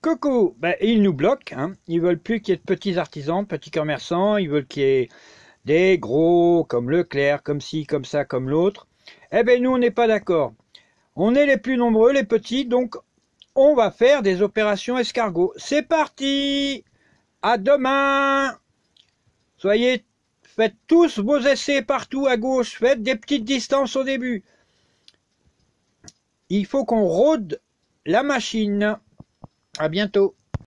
Coucou, ben, ils nous bloquent, hein. Ils veulent plus qu'il y ait de petits artisans, petits commerçants, ils veulent qu'il y ait des gros comme Leclerc, comme ci, comme ça, comme l'autre. Eh ben nous on n'est pas d'accord. On est les plus nombreux, les petits, donc on va faire des opérations escargots. C'est parti! À demain! Faites tous vos essais partout à gauche, faites des petites distances au début. Il faut qu'on rôde la machine. À bientôt.